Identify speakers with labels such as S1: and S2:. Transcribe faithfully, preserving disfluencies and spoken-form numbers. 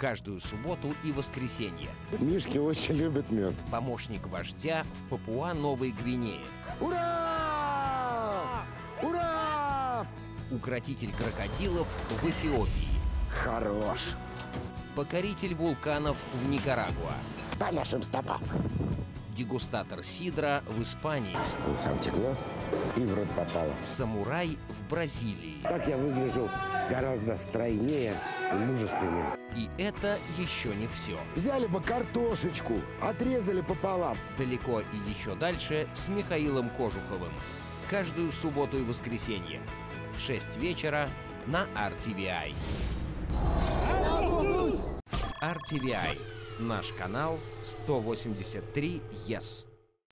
S1: Каждую субботу и воскресенье.
S2: Мишки очень любят мед.
S1: Помощник вождя в Папуа-Новой Гвинее.
S2: Ура! Ура!
S1: Укротитель крокодилов в Эфиопии.
S2: Хорош.
S1: Покоритель вулканов в Никарагуа.
S2: По нашим стопам.
S1: Дегустатор сидра в Испании.
S2: Сам текло и в рот попало.
S1: Самурай в Бразилии.
S2: Так я выгляжу гораздо стройнее и мужественнее.
S1: И это еще не все.
S2: Взяли бы картошечку, отрезали пополам.
S1: Далеко и еще дальше с Михаилом Кожуховым. Каждую субботу и воскресенье в шесть вечера на ар ти ви ай. ар ти ви ай. Наш канал сто восемьдесят три ес.